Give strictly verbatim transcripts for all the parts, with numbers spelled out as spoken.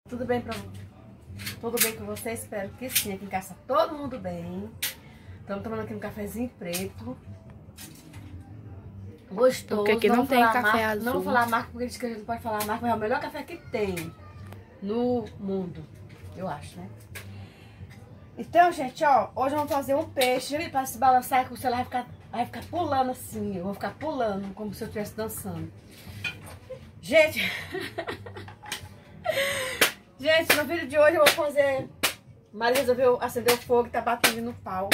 Tudo bem pra Tudo bem com você? Espero que sim. Aqui em casa tá todo mundo bem. Estamos tomando aqui um cafezinho preto. Gostoso. Porque aqui não, não tem café marca, azul. Não vou falar a marca porque a gente não pode falar a marca, mas é o melhor café que tem no mundo. Eu acho, né? Então, gente, ó, hoje vamos fazer um peixe para se balançar, que o celular vai ficar, vai ficar pulando assim. Eu vou ficar pulando, como se eu estivesse dançando. Gente... Gente, no vídeo de hoje eu vou fazer... Maria resolveu acender o fogo e tá batendo no pau.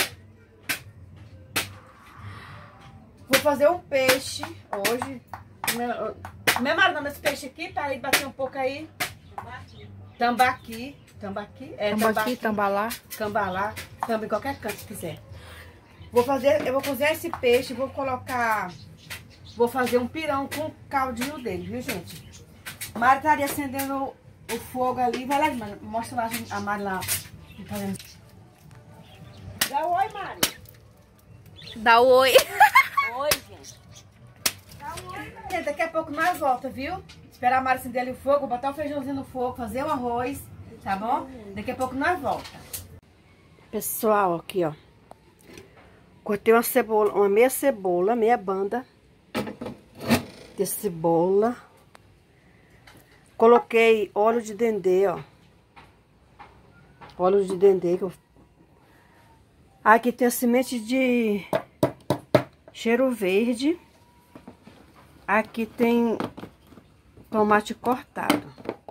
Vou fazer um peixe hoje. Meu marido nesse peixe aqui, tá aí, bater um pouco aí. Tambaqui. Tambaqui? É, tambaqui, tambalá. Cambalá. Também qualquer canto que quiser. Vou fazer, eu vou cozinhar esse peixe, vou colocar... Vou fazer um pirão com o caldinho dele, viu, gente? Mari estaria acendendo o fogo ali. Vai lá, Mari. Mostra lá a Mari lá. Dá um oi, Mari. Dá um oi. Oi, gente. Dá um oi, Mari. Daqui a pouco nós volta, viu? Esperar a Mari acender ali o fogo, botar o feijãozinho no fogo, fazer o arroz, tá bom? Daqui a pouco nós volta. Pessoal, aqui, ó. Cortei uma cebola, uma meia cebola, meia banda de cebola. Coloquei óleo de dendê, ó. Óleo de dendê. Que eu... Aqui tem a semente de cheiro verde. Aqui tem tomate cortado.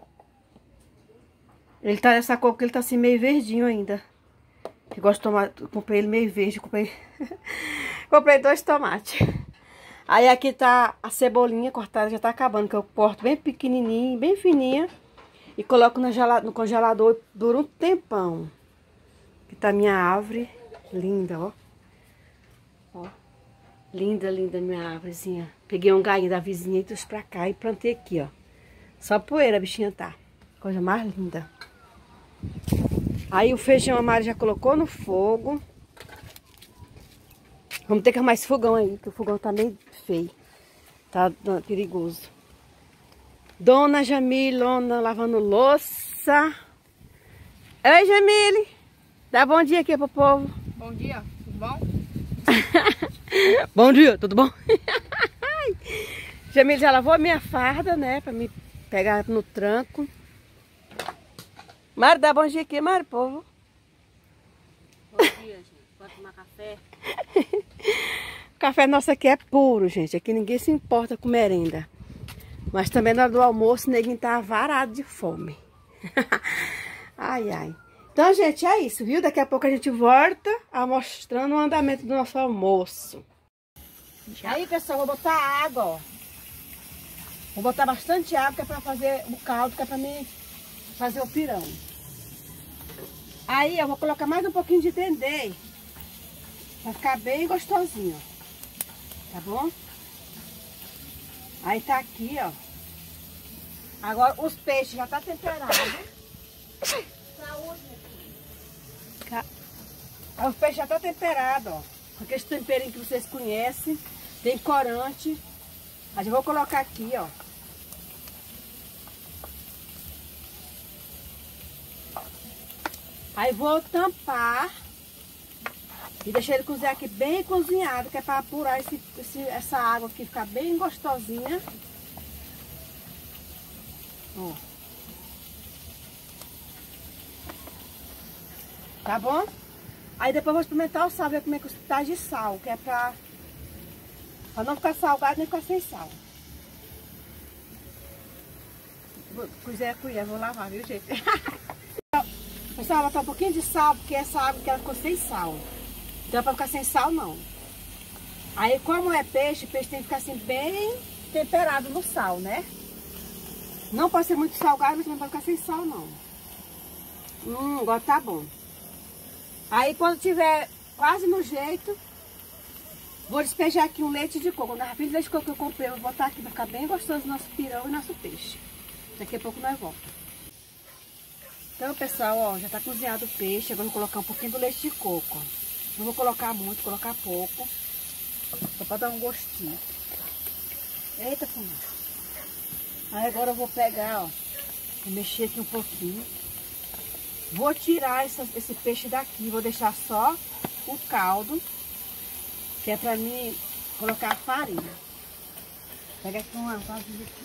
Ele tá nessa cor porque ele tá assim meio verdinho ainda. Eu gosto de tomate. Comprei ele meio verde. Comprei, comprei dois tomates. Aí aqui tá a cebolinha cortada, já tá acabando, que eu corto bem pequenininho, bem fininha. E coloco no congelador, dura um tempão. Aqui tá minha árvore, linda, ó. Ó, linda, linda minha árvorezinha. Peguei um galho da vizinha e trouxe pra cá e plantei aqui, ó. Só poeira a bichinha tá. Coisa mais linda. Aí o feijão a Mari já colocou no fogo. Vamos ter que arrumar esse fogão aí, que o fogão tá meio feio. Tá perigoso. Dona Jamilona lavando louça. Oi, Jamile. Dá bom dia aqui pro povo. Bom dia, tudo bom? Bom dia, tudo bom? Jamile já lavou a minha farda, né? Pra me pegar no tranco. Mari, dá bom dia aqui, Mari, povo. Bom dia, gente. Pode tomar café? O café nosso aqui é puro, gente. Aqui ninguém se importa com merenda. Mas também na hora do almoço, o neguinho tá varado de fome. Ai, ai. Então, gente, é isso, viu? Daqui a pouco a gente volta a mostrando o andamento do nosso almoço. Já. Aí, pessoal, vou botar água, ó. Vou botar bastante água, que é pra fazer o caldo, que é pra mim fazer o pirão. Aí, eu vou colocar mais um pouquinho de dendê. Vai ficar bem gostosinho, tá bom? Aí tá aqui, ó. Agora os peixes já tá temperado. Saúde, meu filho. Os peixes já tá temperado, ó. Com aquele temperinho que vocês conhecem. Tem corante. Aí eu vou colocar aqui, ó. Aí vou tampar. E deixar ele cozinhar aqui bem cozinhado, que é para apurar esse, esse, essa água aqui, ficar bem gostosinha. Ó. Tá bom? Aí depois eu vou experimentar o sal, ver como é que está de sal, que é pra, pra não ficar salgado nem ficar sem sal. Vou cozer a colher, vou lavar, viu, gente? Pessoal, vou botar um pouquinho de sal, porque essa água que ela ficou sem sal. Não dá pra ficar sem sal, não. Aí, como é peixe, o peixe tem que ficar assim, bem temperado no sal, né? Não pode ser muito salgado, mas não pode ficar sem sal, não. Hum, agora tá bom. Aí, quando tiver quase no jeito, vou despejar aqui um leite de coco. Na garrafinha de leite de coco que eu comprei, eu vou botar aqui pra ficar bem gostoso o nosso pirão e nosso peixe. Daqui a pouco nós voltamos. Então, pessoal, ó, já tá cozinhado o peixe. Agora eu vou colocar um pouquinho do leite de coco, ó. Não vou colocar muito, vou colocar pouco. Só pra dar um gostinho. Eita, fumaça. Aí agora eu vou pegar, ó, Vou mexer aqui um pouquinho. Vou tirar essa, esse peixe daqui, vou deixar só o caldo, que é pra mim colocar a farinha. Pega aqui uma vasilha aqui.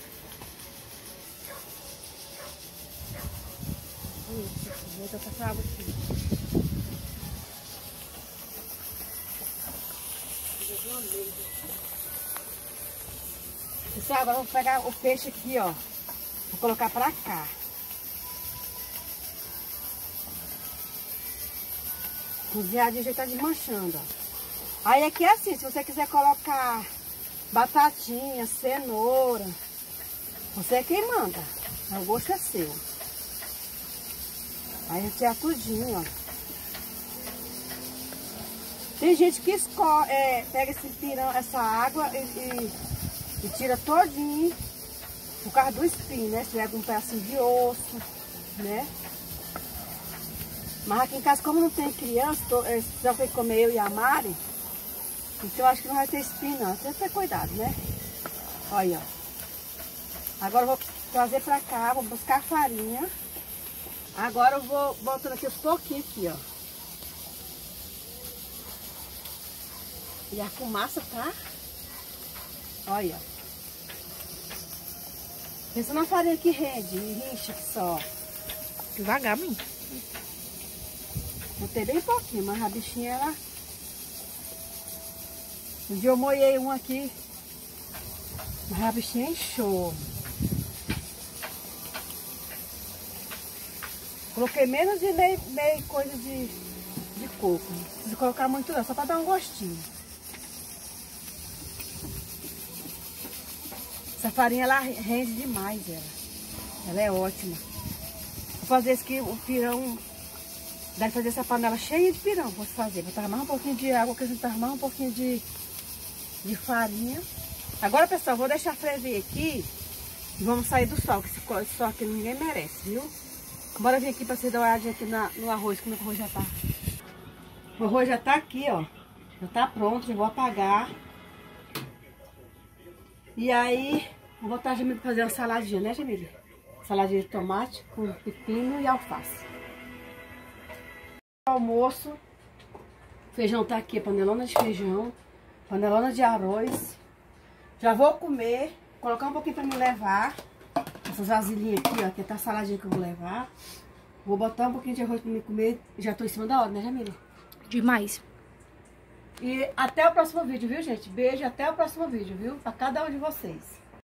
Vou botar essa água aqui. Pessoal, agora eu vou pegar o peixe aqui, ó. Vou colocar pra cá. Cozinhadinho já tá desmanchando, ó. Aí aqui é assim, se você quiser colocar batatinha, cenoura, você é quem manda. O gosto é seu. Aí eu tiro tudinho, ó. Tem gente que escorre, é, pega esse pirão, essa água e, e, e tira todinho por causa do espinho, né? Se leva um pedacinho de osso, né? Mas aqui em casa, como não tem criança, tô, é, já foi comer eu e a Mari, então eu acho que não vai ter espinho não. Tem que ter cuidado, né? Olha, ó. Agora eu vou trazer pra cá, vou buscar farinha. Agora eu vou botando aqui os pouquinhos aqui, ó. E a fumaça tá... Olha. Pensa na farinha que rende, rixa que só. Devagar, menino. Botei bem pouquinho, mas a bichinha, ela... Um dia eu molhei um aqui, mas a bichinha inchou. Coloquei menos de meio, meio coisa de, de coco. Não precisa colocar muito não, só para dar um gostinho. Essa farinha, ela rende demais, ela. Ela é ótima. Vou fazer isso aqui, o pirão... Deve fazer essa panela cheia de pirão, posso fazer. Botar mais um pouquinho de água, acrescentar mais um pouquinho de, de farinha. Agora, pessoal, vou deixar ferver aqui e vamos sair do sol, que esse sol aqui ninguém merece, viu? Bora vir aqui pra vocês dar uma olhadinha aqui na, no arroz, como é que o arroz já tá. O arroz já tá aqui, ó. Já tá pronto, já vou apagar. E aí, vou botar a Jamile pra fazer uma saladinha, né, Jamile? Saladinha de tomate com pepino e alface. Almoço, feijão tá aqui, panelona de feijão, panelona de arroz. Já vou comer, colocar um pouquinho pra me levar. Essas vasilhinhas aqui, ó, que tá a saladinha que eu vou levar. Vou botar um pouquinho de arroz pra me comer. Já tô em cima da hora, né, Jamila? Demais. E até o próximo vídeo, viu, gente? Beijo, até o próximo vídeo, viu? Pra cada um de vocês.